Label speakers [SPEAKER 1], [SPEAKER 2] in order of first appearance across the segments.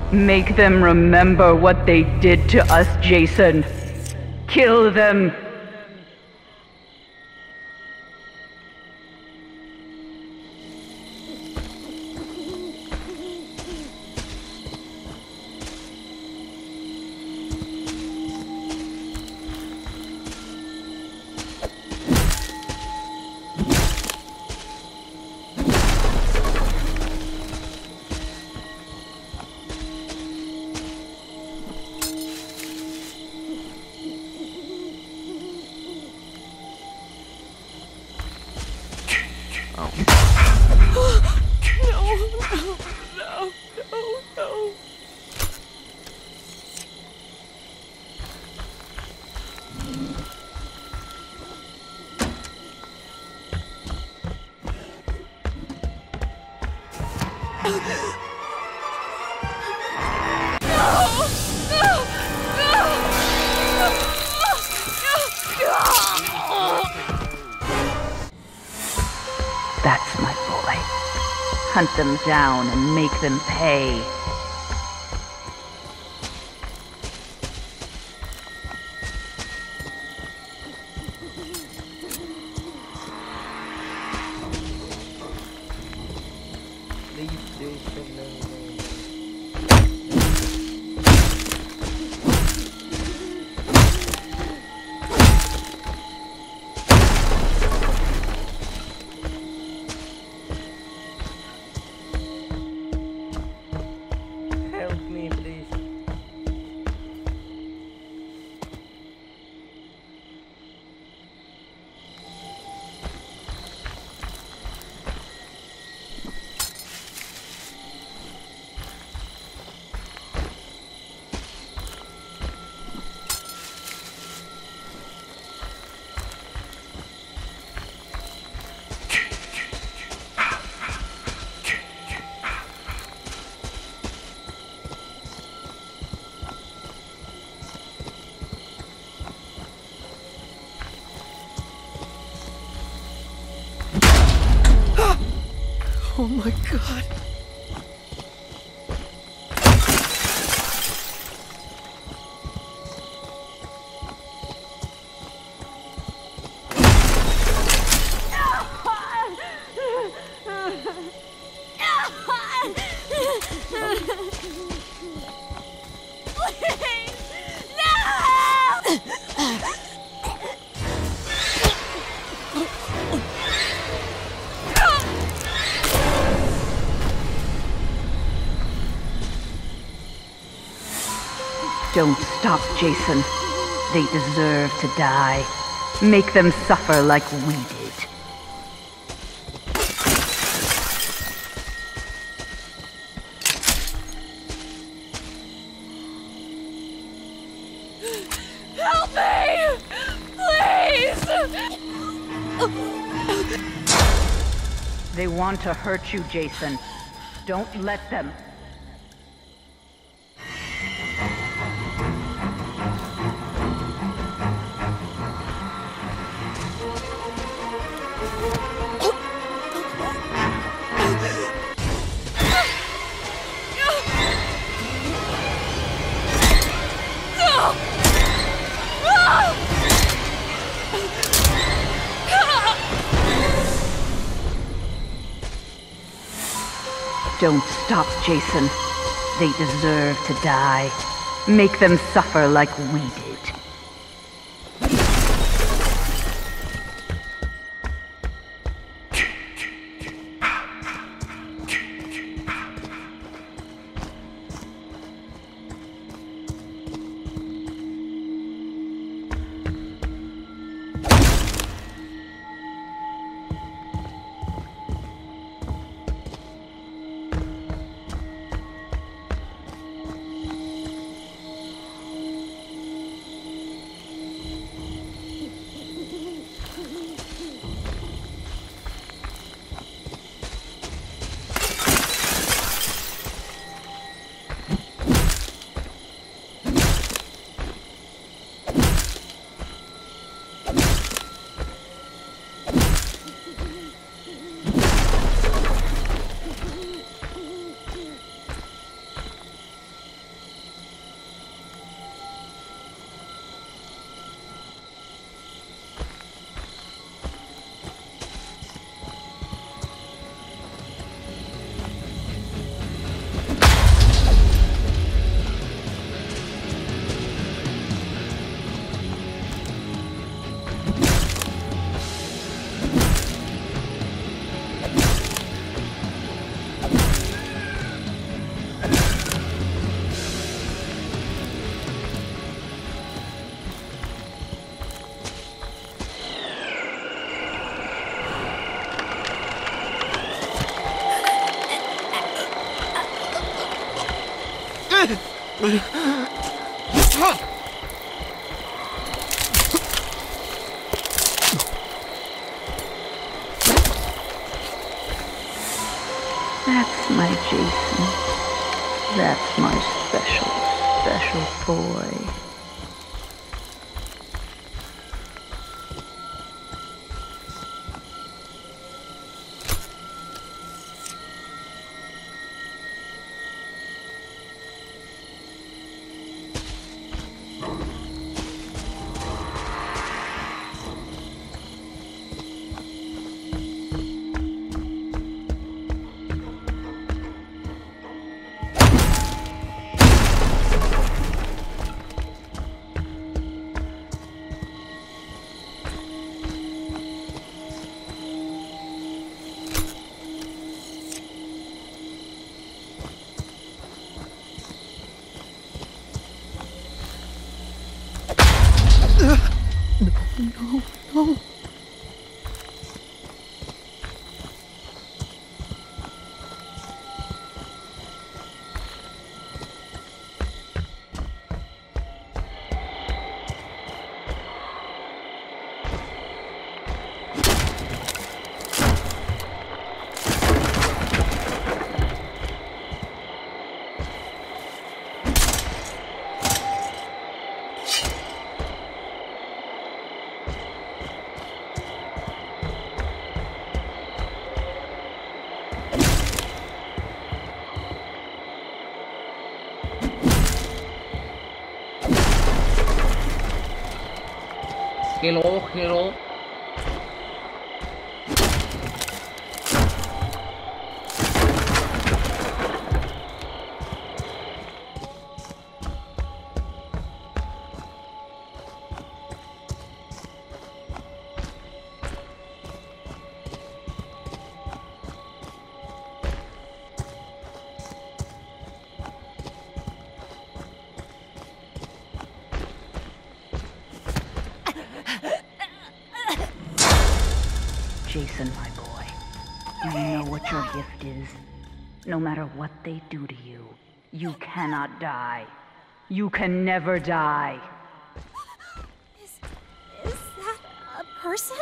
[SPEAKER 1] Make them remember what they did to us, Jason. Kill them.
[SPEAKER 2] No.
[SPEAKER 1] That's my boy. Hunt them down and make them pay.
[SPEAKER 2] Help me, please. Oh my god.
[SPEAKER 1] Don't stop, Jason. They deserve to die. Make them suffer like we did.
[SPEAKER 2] Help me! Please!
[SPEAKER 1] They want to hurt you, Jason. Don't let them. Don't stop, Jason. They deserve to die. Make them suffer like we did. That's my Jason. That's my special, special boy. No.
[SPEAKER 3] Hello.
[SPEAKER 1] Jason, my boy, do you know what your gift is? No matter what they do to you, you cannot die. You can never die.
[SPEAKER 4] Is that a person?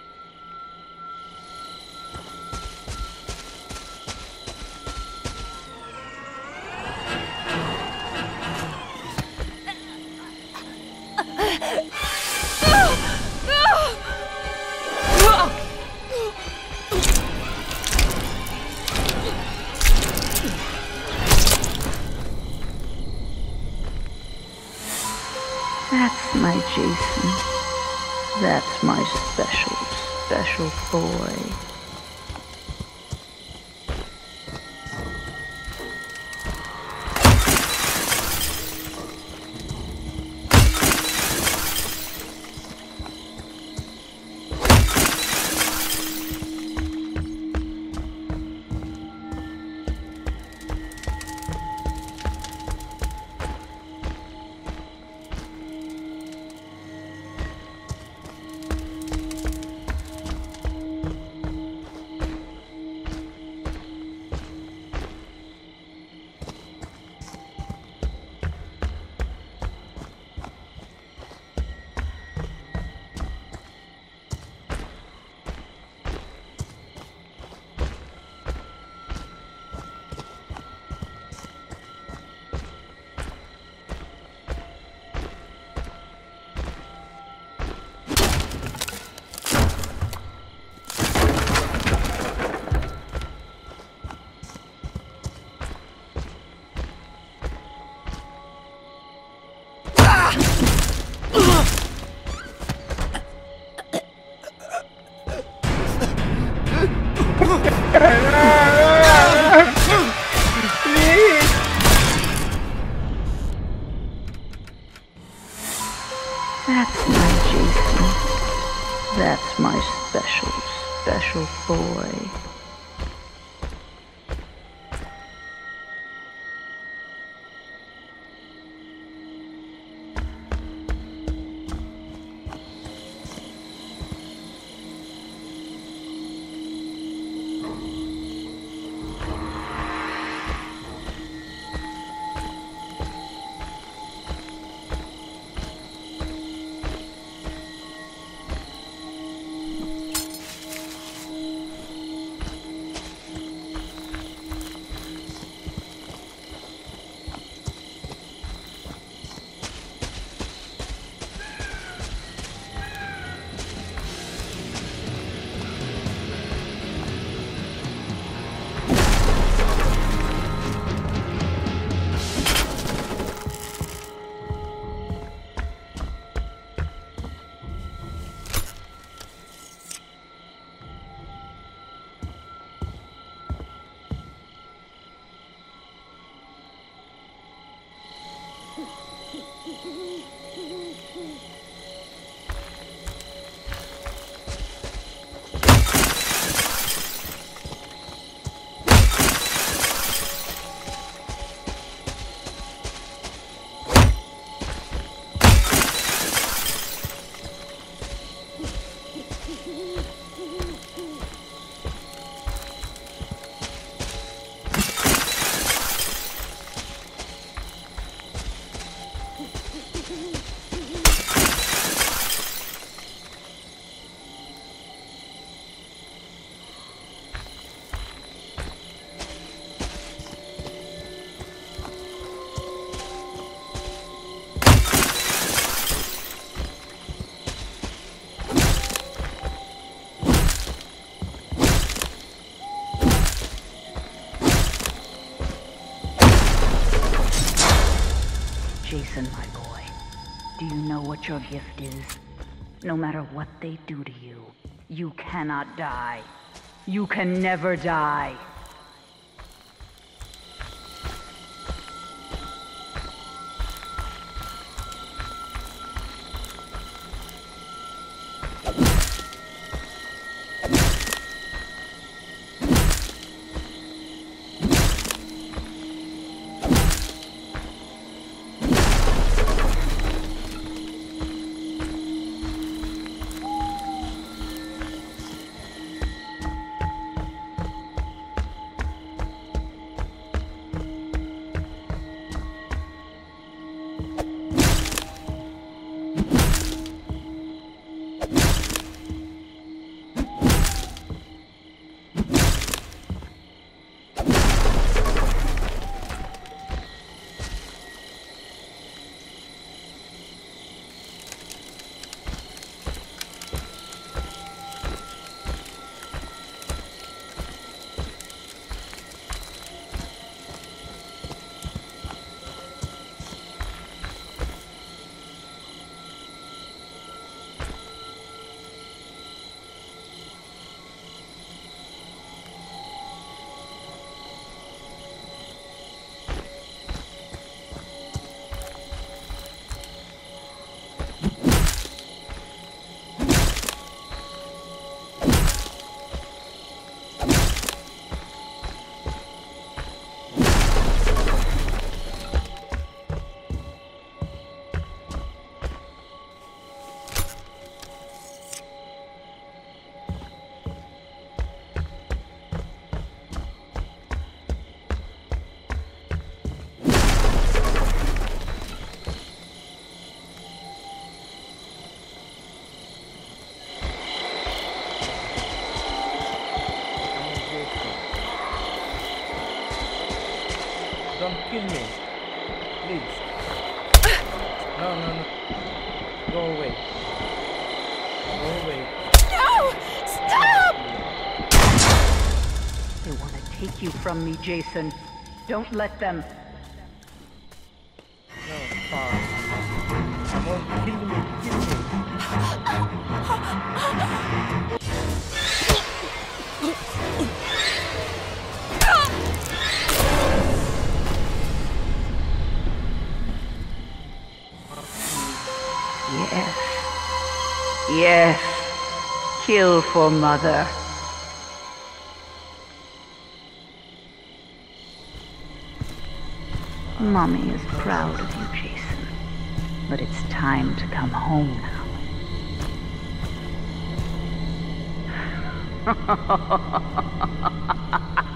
[SPEAKER 1] That's my Jason. That's my special, special boy. That's my Jason. That's my special, special boy. Jason, my boy, do you know what your gift is? No matter what they do to you, you cannot die. You can never die.
[SPEAKER 3] Don't kill me. Please. No, no, no. Go away. Go away.
[SPEAKER 2] No! Stop!
[SPEAKER 1] They want to take you from me, Jason. Don't let them.
[SPEAKER 3] No, stop. Come on, kill me, kill me.
[SPEAKER 1] Yes. Yes. Kill for Mother. Mommy is proud of you, Jason. But it's time to come home now.